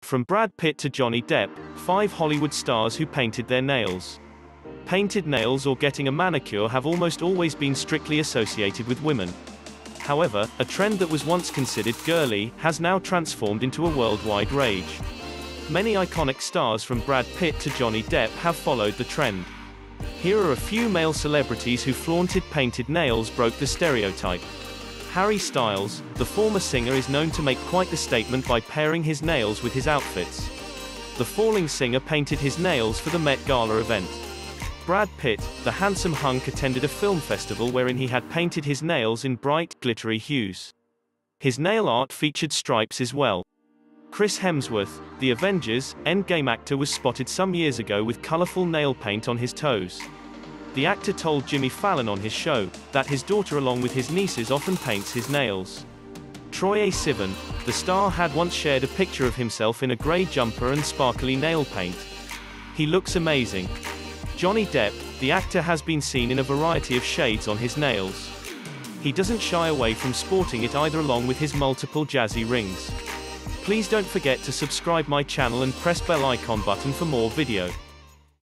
From Brad Pitt to Johnny Depp, 5 Hollywood stars who painted their nails. Painted nails or getting a manicure have almost always been strictly associated with women. However, a trend that was once considered girly has now transformed into a worldwide rage. Many iconic stars from Brad Pitt to Johnny Depp have followed the trend. Here are a few male celebrities who flaunted painted nails broke the stereotype. Harry Styles, the former singer, is known to make quite the statement by pairing his nails with his outfits. The falling singer painted his nails for the Met Gala event. Brad Pitt, the handsome hunk, attended a film festival wherein he had painted his nails in bright, glittery hues. His nail art featured stripes as well. Chris Hemsworth, the Avengers Endgame actor, was spotted some years ago with colorful nail paint on his toes. The actor told Jimmy Fallon on his show that his daughter along with his nieces often paints his nails. Troye Sivan, the star, had once shared a picture of himself in a gray jumper and sparkly nail paint. He looks amazing. Johnny Depp, the actor, has been seen in a variety of shades on his nails. He doesn't shy away from sporting it either along with his multiple jazzy rings. Please don't forget to subscribe my channel and press bell icon button for more video.